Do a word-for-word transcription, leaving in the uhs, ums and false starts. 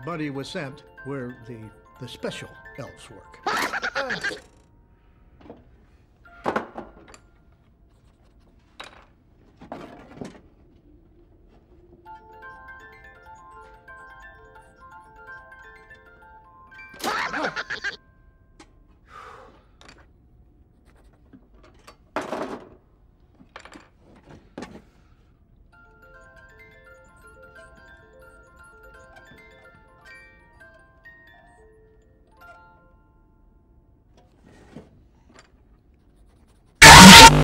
Buddy was sent where the, the special elves work.